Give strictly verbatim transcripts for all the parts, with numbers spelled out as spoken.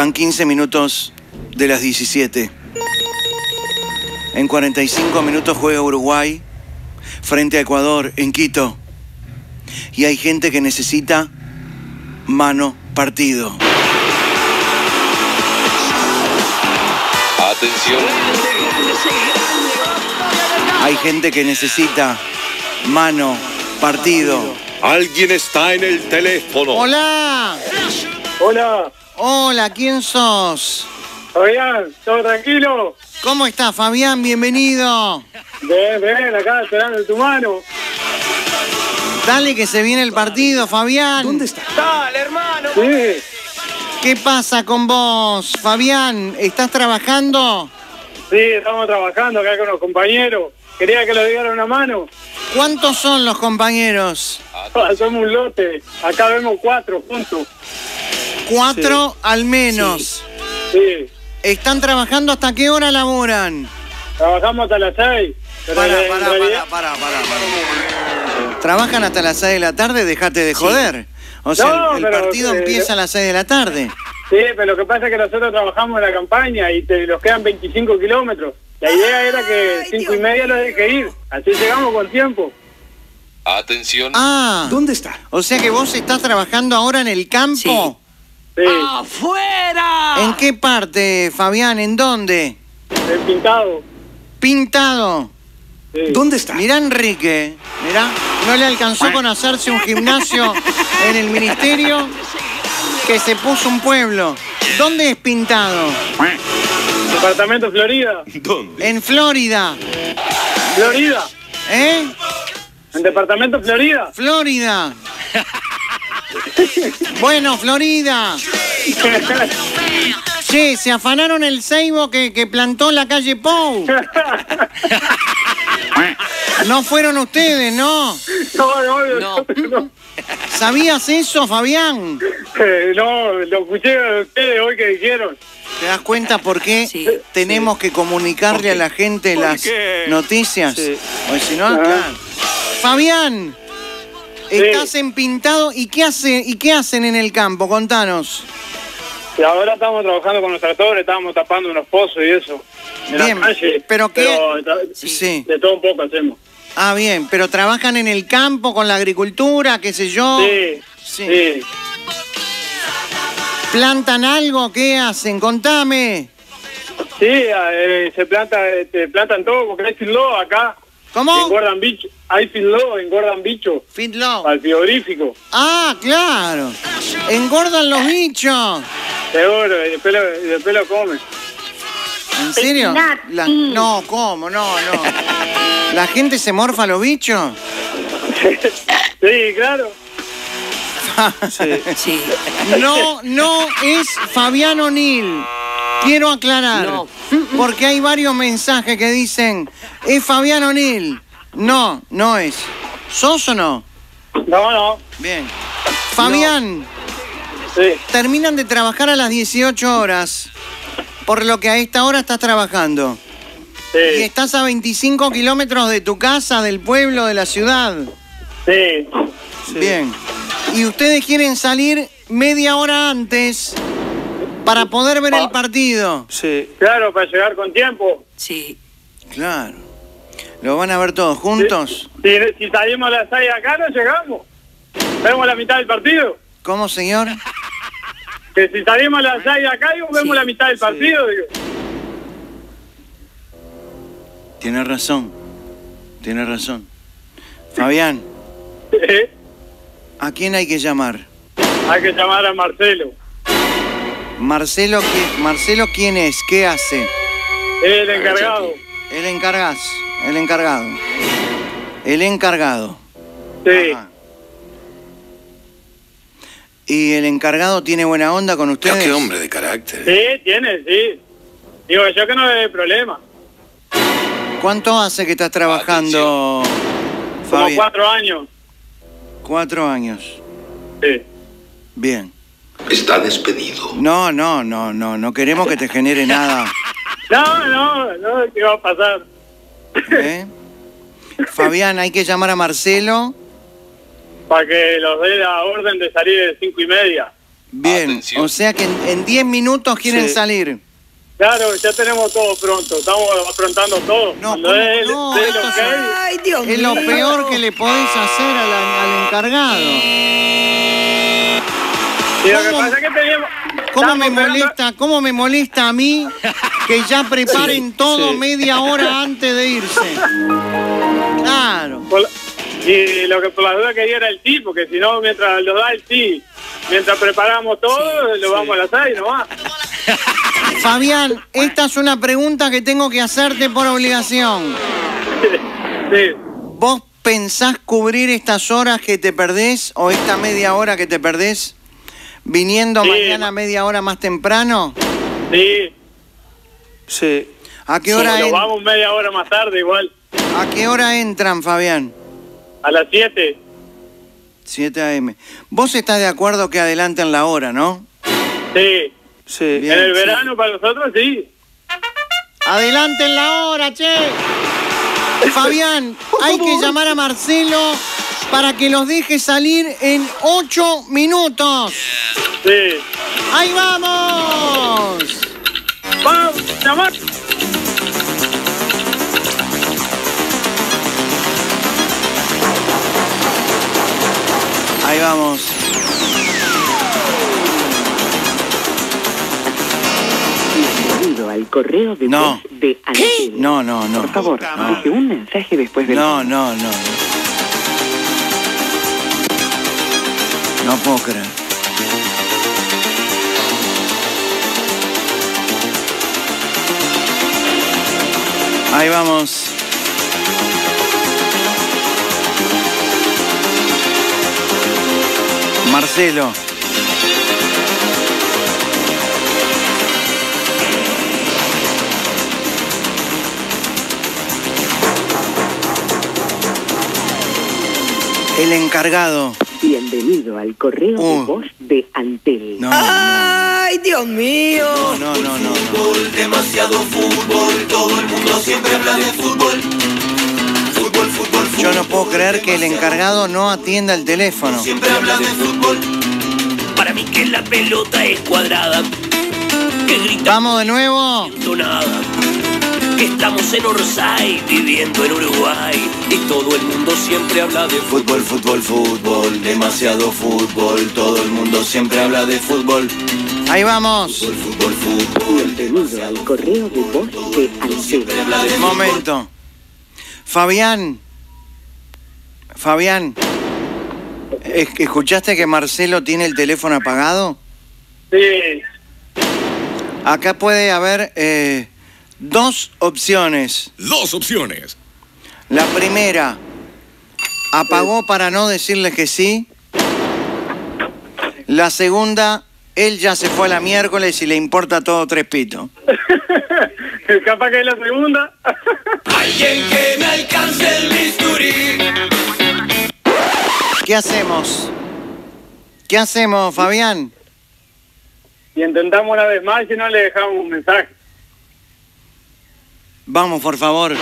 Van quince minutos de las diecisiete. En cuarenta y cinco minutos juega Uruguay frente a Ecuador en Quito. Y hay gente que necesita mano partido. Atención. Hay gente que necesita mano partido. Alguien está en el teléfono. ¡Hola! Hola, Hola, ¿quién sos? Fabián, ¿todo tranquilo? ¿Cómo estás, Fabián? Bienvenido. Ven, ven, acá esperando tu mano. Dale que se viene el partido, Fabián. ¿Dónde está? Dale, hermano. Sí, ¿Qué pasa con vos, Fabián? ¿Estás trabajando? sí, estamos trabajando acá con los compañeros. Quería que le diera una mano. ¿Cuántos son los compañeros? Somos un lote. Acá vemos cuatro juntos. Cuatro al menos. Sí, ¿Están trabajando hasta qué hora laboran? trabajamos hasta las seis. Pero Pará, en pará, realidad- pará, pará, pará, pará. ¿Trabajan hasta las seis de la tarde? Dejate de joder. O sea, No, el, el pero, partido eh, empieza a las seis de la tarde. Sí, pero lo que pasa es que nosotros trabajamos en la campaña y te, nos quedan veinticinco kilómetros. La idea era que cinco y media los deje ir. Así llegamos con tiempo. Atención. Ah, ¿Dónde está? o sea que vos estás trabajando ahora en el campo. Sí, ¡Afuera! ¿En qué parte, Fabián? ¿En dónde? el pintado. Pintado. Sí. ¿Dónde está? Mirá Enrique, mirá, no le alcanzó con hacerse un gimnasio en el ministerio que se puso un pueblo. ¿Dónde es Pintado? Departamento Florida. ¿Dónde? En Florida. Florida. ¿Eh? En departamento Florida. Florida. Bueno, Florida. Che, se afanaron el ceibo que, que plantó la calle Pou. No fueron ustedes, ¿no? No, no, no. No. No, ¿Sabías eso, Fabián? Eh, no, lo escuché de ustedes hoy que dijeron. ¿Te das cuenta por qué Sí, tenemos que comunicarle a la gente ¿Por las qué? noticias? Sí. Porque si no, Ajá. claro. Fabián, estás en Pintado. ¿Y qué, hace, ¿Y qué hacen en el campo? Contanos. Y ahora estamos trabajando con los tractores, estábamos tapando unos pozos y eso. En Bien, la calle. pero qué- ta- Sí. De todo un poco hacemos. Ah, bien, pero trabajan en el campo con la agricultura, qué sé yo. Sí, Sí. sí. ¿Plantan algo? ¿Qué hacen? Contame. Sí, eh, se planta, este, plantan todo porque hay finlo acá. ¿Cómo? Engordan bicho. Hay finlo, engordan bicho Fitlow. al frigorífico. Ah, claro. Engordan los bichos. Seguro, y después lo, y después lo comen. ¿En serio? La- no, ¿cómo? No, no. ¿La gente se morfa a los bichos? Sí, claro. Sí. No, no es Fabián O'Neill. Quiero aclarar. No. Porque hay varios mensajes que dicen, es Fabián O'Neill. No, no es. ¿Sos o no? No, no. Bien. Fabián, Sí, terminan de trabajar a las dieciocho horas. Por lo que a esta hora estás trabajando. Y sí, estás a veinticinco kilómetros de tu casa, del pueblo, de la ciudad. sí. Bien. Y ustedes quieren salir media hora antes para poder ver el partido. Sí. Claro, para llegar con tiempo. Sí. Claro. ¿Lo van a ver todos juntos? Si, si salimos a las seis acá, no llegamos. Vemos la mitad del partido. ¿Cómo, señor? Que si salimos a las seis acá, digo, vemos Sí, la mitad del partido. Digo. Tiene razón. Tiene razón. Fabián, Eh, ¿a quién hay que llamar? Hay que llamar a Marcelo. Marcelo, ¿qui- Marcelo ¿quién es? ¿Qué hace? El encargado. El encargado. El encargado. El encargado. Sí. Ajá. ¿Y el encargado tiene buena onda con ustedes? Qué hombre de carácter. Sí, tiene, sí. Digo, yo que no hay problema. ¿Cuánto hace que estás trabajando, Como Fabián? cuatro años. Cuatro años. Sí. Bien. Está despedido. No, no, no, no, no queremos que te genere nada. No, no, no, ¿qué va a pasar? ¿eh? Fabián, hay que llamar a Marcelo. Para que los dé la orden de salir de cinco y media. Bien, Atención. o sea que en, en diez minutos quieren Sí. salir. Claro, ya tenemos todo pronto, estamos afrontando todo. No, Cuando ¿cómo él no? dé el Esto ok, Ay, Dios mío. Es lo peor que le podés hacer al, al encargado. y lo que ¿Cómo? pasa es que teníamos... ¿Cómo me estábamos esperando- molesta, cómo me molesta a mí que ya preparen todo sí. media hora antes de irse? Claro. Por la- Y lo que por la duda quería era el sí, porque si no, mientras lo da el sí, mientras preparamos todo, lo vamos a lanzar y no va. Fabián, esta es una pregunta que tengo que hacerte por obligación. Sí. ¿Vos pensás cubrir estas horas que te perdés o esta media hora que te perdés viniendo Sí. mañana media hora más temprano? Sí. Sí. ¿A qué Sí, hora, lo en- vamos media hora más tarde igual. ¿A qué hora entran, Fabián? A las siete. siete a eme ¿Vos estás de acuerdo que adelanten la hora, no? Sí. Sí. Bien, en el sí. verano para nosotros sí. ¡Adelanten la hora, che! Fabián, hay que llamar a Marcelo para que los deje salir en ocho minutos. Sí. ¡Ahí vamos! ¡Vamos! ¡Llamar! Ahí vamos. Bienvenido al correo de No. voz de Antel. No, no, no. Por favor, No. deje un mensaje después del No, tono. no, no. No puedo creer. Ahí vamos. Marcelo. El encargado. Bienvenido al correo Uh. de voz de Antel. No, no, Ay, Dios mío. no, no, no, no. Demasiado fútbol, todo el mundo siempre habla de fútbol. Fútbol, fútbol, fútbol. Yo no puedo creer que el encargado no atienda el teléfono. Siempre habla de fútbol. Para mí que la pelota es cuadrada, que grita Vamos de nuevo. nada, que estamos en Orsay, viviendo en Uruguay, y todo el mundo siempre habla de fútbol. Fútbol, fútbol, fútbol, demasiado fútbol. Todo el mundo siempre habla de fútbol. Ahí vamos. Fútbol, fútbol. Bienvenido al correo de voz de Antel. Habla de Un momento. Fabián. Fabián. ¿es- ¿Escuchaste que Marcelo tiene el teléfono apagado? Sí. Acá puede haber eh, dos opciones. Dos opciones. La primera, apagó para no decirles que sí. La segunda, él ya se fue a la miércoles y le importa todo tres pitos. Capaz que es la segunda. Alguien que me alcance el bisturí. ¿Qué hacemos? ¿Qué hacemos, Fabián? Y intentamos una vez más y no le dejamos un mensaje. Vamos, por favor.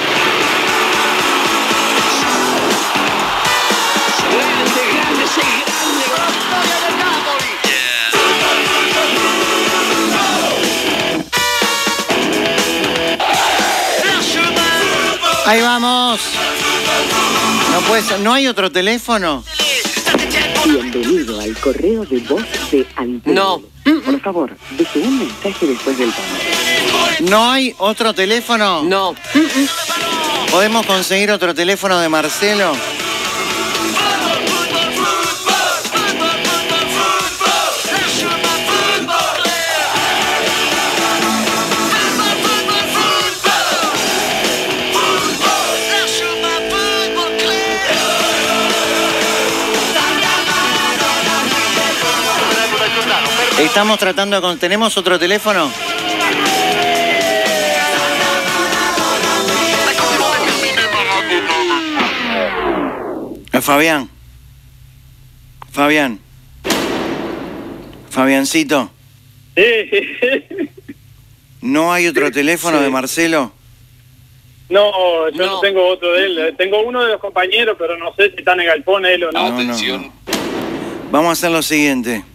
Ahí vamos. No puede ser. ¿No hay otro teléfono? Bienvenido al correo de voz de Antel. No. Por favor, deje un mensaje después del tono. ¿No hay otro teléfono? No. ¿Podemos conseguir otro teléfono de Marcelo? Estamos tratando de... con- ¿Tenemos otro teléfono? Eh, Fabián. Fabián. Fabiancito. Sí. ¿No hay otro teléfono de Marcelo? No, yo no. No. tengo otro de él. Tengo uno de los compañeros, pero no sé si está en el galpón él o no. no. Atención. Vamos a hacer lo siguiente.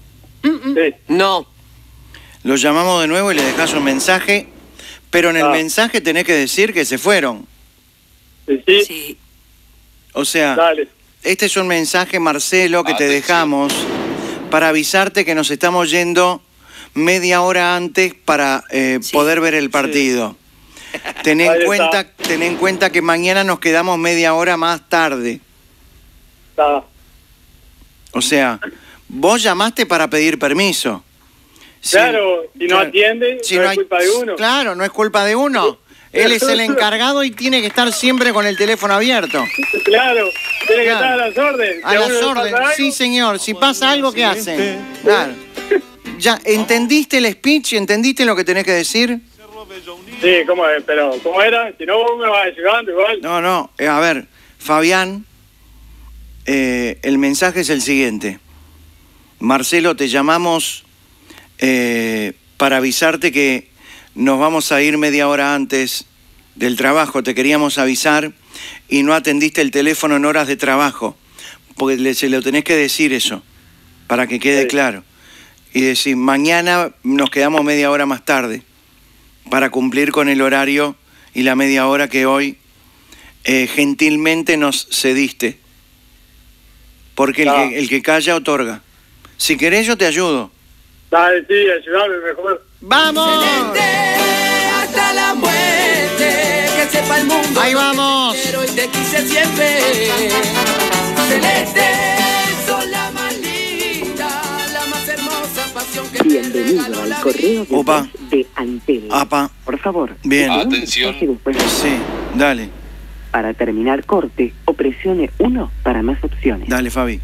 Sí. No. Lo llamamos de nuevo y le dejás un mensaje, pero en el Ah. mensaje tenés que decir que se fueron. Sí, sí. Sí. O sea, Dale. este es un mensaje, Marcelo, que te Atención. dejamos para avisarte que nos estamos yendo media hora antes para eh, Sí. poder ver el partido. Ten Ahí en, está. cuenta, ten en cuenta que mañana nos quedamos media hora más tarde. Está. O sea, vos llamaste para pedir permiso. Sí, Claro, si no claro. atiende, Si no, no es hay- culpa de uno. Claro, no es culpa de uno. Él es el encargado y tiene que estar siempre con el teléfono abierto. Claro, tiene que Claro. estar a las órdenes. A Si las uno le pasa órdenes. algo, Sí, señor. Si pasa algo, ¿qué hacen? Claro. Ya, ¿entendiste el speech? ¿Entendiste lo que tenés que decir? Sí, ¿cómo es? Pero, ¿cómo era? Si no, vos me vas ayudando igual. No, no. eh, a ver, Fabián, eh, el mensaje es el siguiente. Marcelo, te llamamos eh, para avisarte que nos vamos a ir media hora antes del trabajo. Te queríamos avisar y no atendiste el teléfono en horas de trabajo. Porque le, se lo tenés que decir eso, para que quede Sí. claro. Y decir, mañana nos quedamos media hora más tarde, para cumplir con el horario y la media hora que hoy eh, gentilmente nos cediste. Porque el, Ah. que, el que calla otorga. Si querés yo te ayudo. Dale, sí, ayúdame mejor. ¡Vamos! Hasta la muerte, que sepa el mundo. Ahí vamos. Pero y te quise siempre. Celeste, sos la más linda, la más hermosa pasión que te Bienvenido regaló al la correo de Opa. voz de Antel. Apa. Por favor, Bien. deje un Atención. mensaje después de- Sí, dale, Para terminar corte, o presione uno para más opciones. dale, Fabi.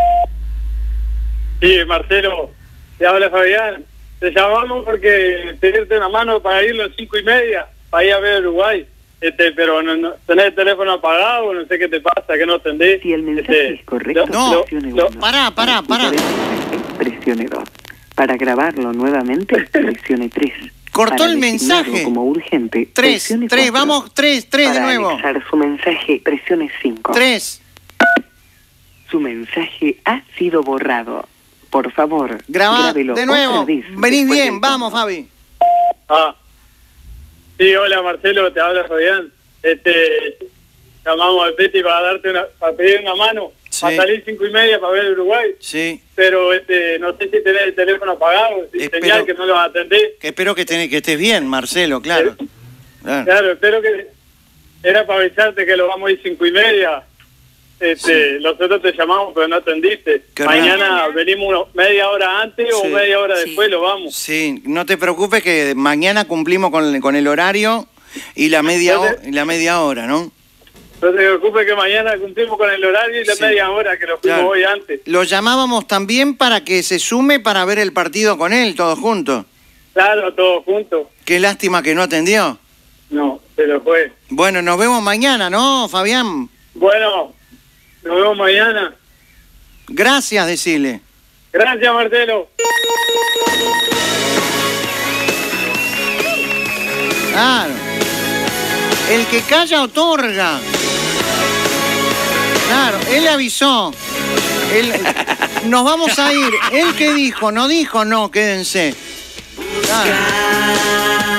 Sí, Marcelo, te habla Fabián. Te llamamos porque pedirte una mano para ir a las cinco y media, para ir a ver Uruguay. Este, pero no, no, tenés el teléfono apagado, no sé qué te pasa, que no atendés. Si el mensaje Este, es correcto, lo- No, presione lo- uno. Pará, pará, pará. Para escuchar el mensaje, presione dos. Para grabarlo nuevamente, presione tres. Cortó Para el designarlo mensaje. como urgente, Tres, presione tres, cuatro. vamos, tres, tres de Para nuevo. anexar su mensaje, presione cinco. Tres. Su mensaje ha sido borrado. Por favor, Grabá grábelo de nuevo. otra vez Venís después bien, del vamos, tono. Fabi. Ah. Sí, hola Marcelo, te habla Fabián. Este, llamamos al Peti para darte una, para pedir una mano, Sí. para salir cinco y media para ver Uruguay. Sí. Pero este, no sé si tenés el teléfono apagado, si Espero- señal que no lo atendés. Que espero que, tenés- que estés bien, Marcelo, claro. Claro. Claro, espero que era para avisarte que lo vamos a ir cinco y media. Este, nosotros te llamamos pero no atendiste. Qué Mañana raro. venimos uno- media hora antes Sí. o media hora Sí. después lo vamos. Sí, no te preocupes que mañana cumplimos con, el- con el horario y la media, ho- y la media hora, ¿no? No te preocupes que mañana cumplimos con el horario y la Sí. media hora que lo fuimos Claro. hoy antes. Lo llamábamos también para que se sume para ver el partido con él, todos juntos. Claro, todos juntos. Qué lástima que no atendió. No, se lo fue. Bueno, nos vemos mañana, ¿no, Fabián? Bueno, nos vemos mañana. Gracias, decile. Gracias, Marcelo. Claro. El que calla otorga. Claro, él avisó. Él, nos vamos a ir. Él que dijo, no dijo, no, quédense. Claro.